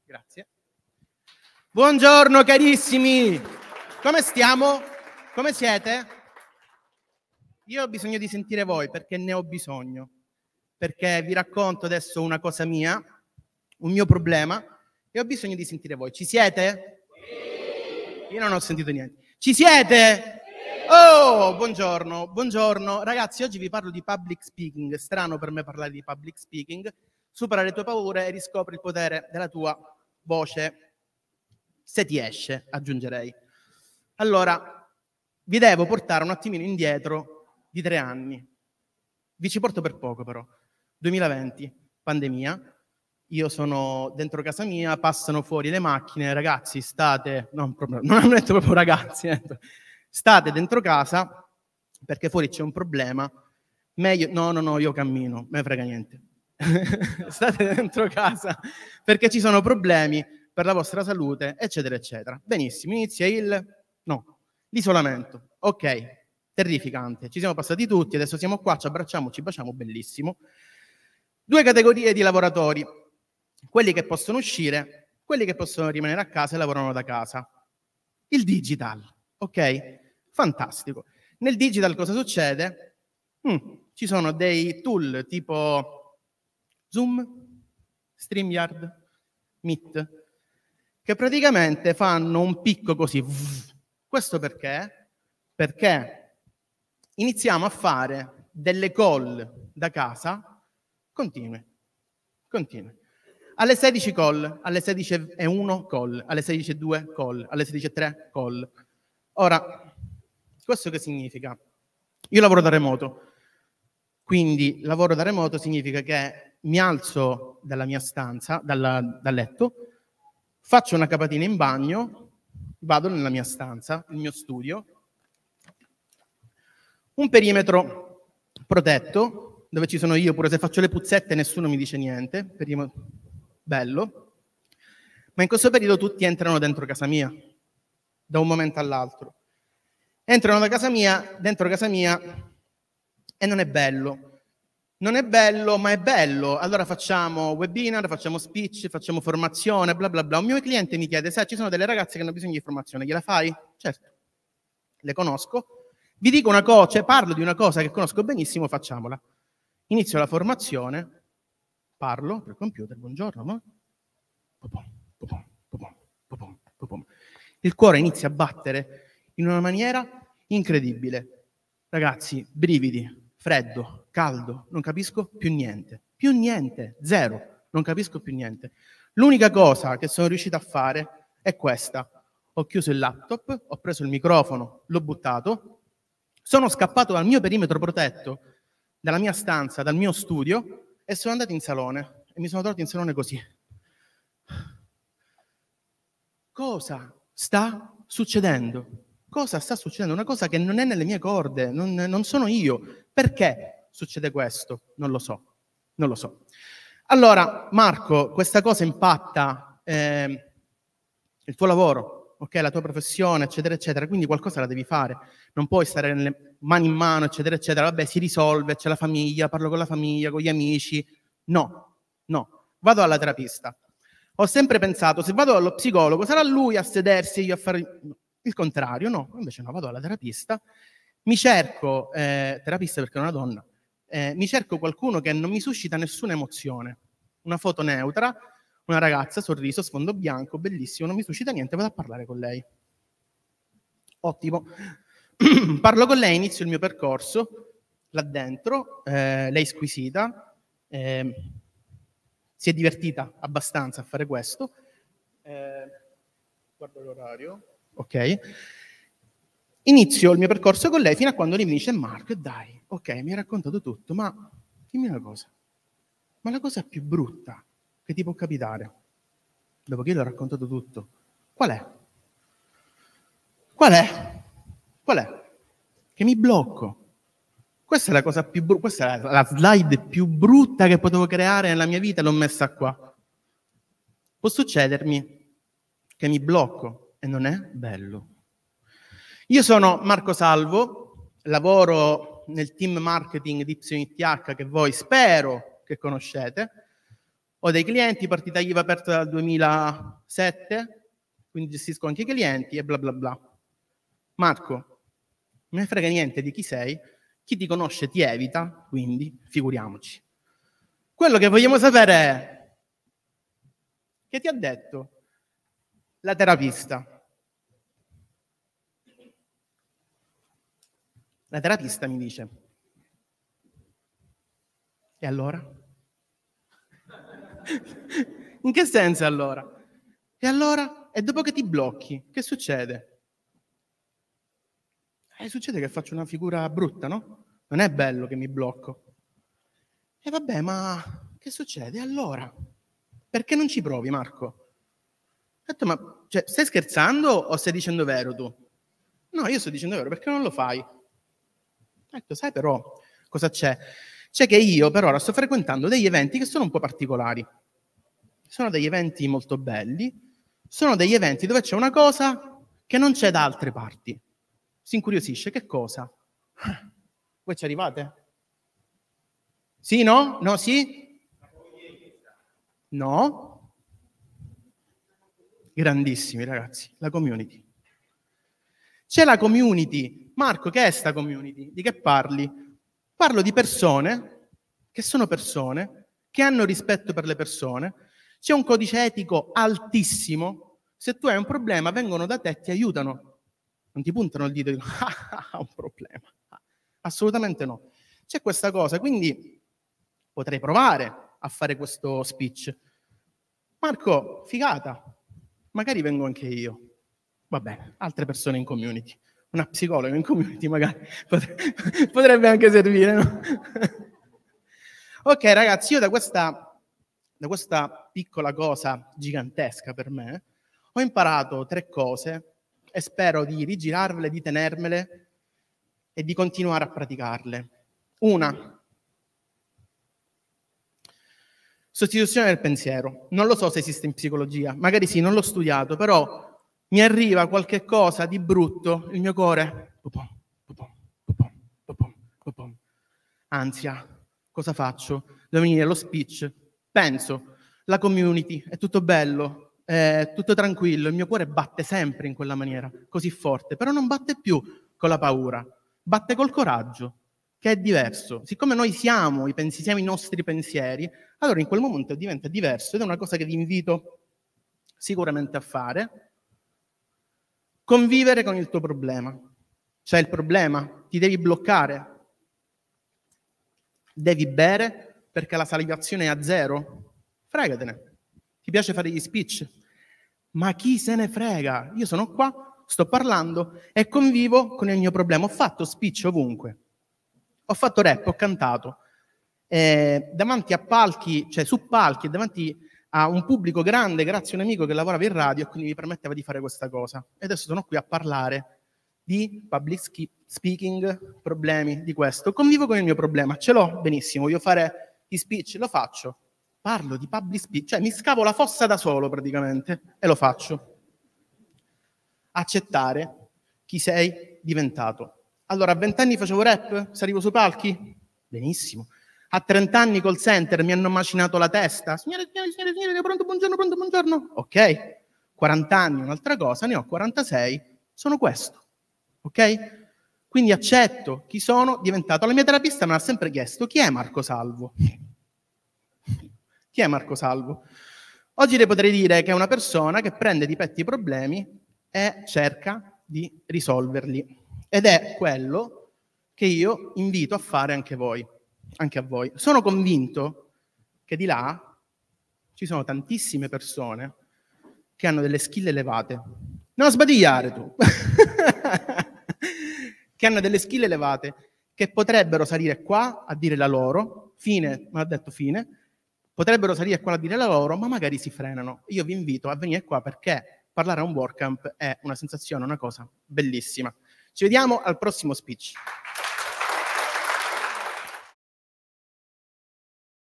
Grazie. Buongiorno carissimi, come stiamo? Come siete? Io ho bisogno di sentire voi perché ne ho bisogno, perché vi racconto adesso una cosa mia, un mio problema e ho bisogno di sentire voi. Ci siete? Io non ho sentito niente. Ci siete? Oh, buongiorno, buongiorno. Ragazzi, oggi vi parlo di public speaking. È strano per me parlare di public speaking. Supera le tue paure e riscopri il potere della tua voce. Se ti esce, aggiungerei. Allora, vi devo portare un attimino indietro di 3 anni. Vi ci porto per poco però. 2020, pandemia. Io sono dentro casa mia, passano fuori le macchine, ragazzi, state... non hanno detto proprio ragazzi, state dentro casa perché fuori c'è un problema. Meglio... No, io cammino, me ne frega niente. State dentro casa perché ci sono problemi per la vostra salute, eccetera, eccetera. Benissimo, inizia l'isolamento. Ok, terrificante. Ci siamo passati tutti, adesso siamo qua, ci abbracciamo, ci baciamo, bellissimo. 2 categorie di lavoratori. Quelli che possono uscire, quelli che possono rimanere a casa e lavorano da casa. Il digital, ok? Fantastico. Nel digital cosa succede? Ci sono dei tool tipo Zoom, StreamYard, Meet, che praticamente fanno un picco così. Questo perché? Perché iniziamo a fare delle call da casa continue. Alle 16 call, alle 16:01 call, alle 16:02 call, alle 16:03 call. Ora, questo che significa? Io lavoro da remoto, quindi lavoro da remoto significa che mi alzo dalla mia stanza, dal letto, faccio una capatina in bagno, vado nella mia stanza, il mio studio, un perimetro protetto, dove ci sono io, pure se faccio le puzzette nessuno mi dice niente, bello, ma in questo periodo tutti entrano dentro casa mia, da un momento all'altro. Entrano dentro casa mia e non è bello. Non è bello, ma è bello. Allora facciamo webinar, facciamo speech, facciamo formazione, bla bla bla. Un mio cliente mi chiede, sai, ci sono delle ragazze che hanno bisogno di formazione, gliela fai? Certo. Le conosco. Vi dico una cosa, cioè parlo di una cosa che conosco benissimo, facciamola. Inizio la formazione. Parlo per computer, buongiorno, ma... Il cuore inizia a battere in una maniera incredibile. Ragazzi, brividi, freddo, caldo, non capisco più niente, zero, non capisco più niente. L'unica cosa che sono riuscito a fare è questa. Ho chiuso il laptop, ho preso il microfono, l'ho buttato, sono scappato dal mio perimetro protetto, dalla mia stanza, dal mio studio, e sono andato in salone e mi sono trovato in salone così. Cosa sta succedendo? Cosa sta succedendo? Una cosa che non è nelle mie corde, non sono io. Perché succede questo? Non lo so. Allora, Marco, questa cosa impatta il tuo lavoro, ok, la tua professione, eccetera, eccetera, quindi qualcosa la devi fare. Non puoi stare nelle mani in mano, eccetera, eccetera. Vabbè, si risolve, c'è la famiglia, parlo con la famiglia, con gli amici. No, vado alla terapista. Ho sempre pensato, se vado allo psicologo, sarà lui a sedersi e io a fare il contrario. No, invece no, vado alla terapista, mi cerco, terapista perché è una donna, mi cerco qualcuno che non mi suscita nessuna emozione. Una foto neutra, una ragazza, sorriso, sfondo bianco, bellissimo, non mi suscita niente, vado a parlare con lei. Ottimo. Parlo con lei, inizio il mio percorso, là dentro, lei è squisita, si è divertita abbastanza a fare questo. Guardo l'orario. Ok. Inizio il mio percorso con lei fino a quando lei mi dice: Marco, dai, ok, mi hai raccontato tutto, ma dimmi una cosa. Ma la cosa più brutta che ti può capitare, dopo che io le ho raccontato tutto, qual è? Che mi blocco. Questa è la cosa più brutta, questa è la slide più brutta che potevo creare nella mia vita, l'ho messa qua. Può succedermi che mi blocco e non è bello. Io sono Marco Salvo, lavoro nel team marketing di YTH che voi spero che conoscete. Ho dei clienti, partita IVA aperta dal 2007, quindi gestisco anche i clienti e bla bla bla. Marco, non me ne frega niente di chi sei, chi ti conosce ti evita, quindi figuriamoci. Quello che vogliamo sapere è: che ti ha detto la terapista? La terapista mi dice: e allora? In che senso allora? E allora? E dopo che ti blocchi, che succede? Succede che faccio una figura brutta, no? Non è bello che mi blocco. E vabbè, ma che succede? E allora? Perché non ci provi, Marco? Ho detto, ma cioè, stai scherzando o stai dicendo vero tu? No, io sto dicendo vero, perché non lo fai? Ho detto, sai però cosa c'è? C'è che io per ora sto frequentando degli eventi che sono un po' particolari. Sono degli eventi molto belli, sono degli eventi dove c'è una cosa che non c'è da altre parti. Si incuriosisce, che cosa? Voi ci arrivate? Sì, no? No, sì? No? Grandissimi ragazzi, la community. C'è la community. Marco, che è sta community? Di che parli? Parlo di persone, che hanno rispetto per le persone, c'è un codice etico altissimo, se tu hai un problema vengono da te e ti aiutano, non ti puntano il dito e dicono ha un problema, assolutamente no. C'è questa cosa, quindi potrei provare a fare questo speech. Marco, figata, magari vengo anche io. Va bene, altre persone in community. Una psicologa in community magari potrebbe anche servire, no? Ok, ragazzi, io da questa piccola cosa gigantesca per me ho imparato 3 cose e spero di rigirarvele, di tenermele e di continuare a praticarle. Una: sostituzione del pensiero. Non lo so se esiste in psicologia, magari sì, non l'ho studiato, però mi arriva qualche cosa di brutto, il mio cuore, ansia, cosa faccio? Devo venire allo speech, penso, la community, è tutto bello, è tutto tranquillo, il mio cuore batte sempre in quella maniera, così forte, però non batte più con la paura, batte col coraggio, che è diverso. Siccome noi siamo i nostri pensieri, allora in quel momento diventa diverso ed è una cosa che vi invito sicuramente a fare. Convivere con il tuo problema. C'è il problema, ti devi bloccare, devi bere perché la salivazione è a 0, fregatene. Ti piace fare gli speech? Ma chi se ne frega? Io sono qua, sto parlando e convivo con il mio problema. Ho fatto speech ovunque, ho fatto rap, ho cantato davanti a palchi, cioè su palchi e davanti a un pubblico grande grazie a un amico che lavorava in radio e quindi mi permetteva di fare questa cosa. E adesso sono qui a parlare di public speaking, problemi di questo. Convivo con il mio problema, ce l'ho benissimo, voglio fare gli speech, lo faccio. Parlo di public speaking, cioè mi scavo la fossa da solo praticamente e lo faccio. Accettare chi sei diventato. Allora, a 20 anni facevo rap, salivo sui palchi? Benissimo. A 30 anni call center mi hanno macinato la testa. Signore, pronto, buongiorno. Ok. 40 anni, un'altra cosa, ne ho 46, sono questo. Ok? Quindi accetto chi sono diventato. La mia terapista mi ha sempre chiesto: chi è Marco Salvo? Chi è Marco Salvo? Oggi le potrei dire che è una persona che prende di petto i problemi e cerca di risolverli. Ed è quello che io invito a fare anche voi. Anche a voi. Sono convinto che di là ci sono tantissime persone che hanno delle skill elevate. Non sbadigliare tu. Che hanno delle skill elevate, che potrebbero salire qua a dire la loro, fine, mi ha detto fine, potrebbero salire qua a dire la loro, ma magari si frenano. Io vi invito a venire qua perché parlare a un WordCamp è una sensazione, una cosa bellissima. Ci vediamo al prossimo speech.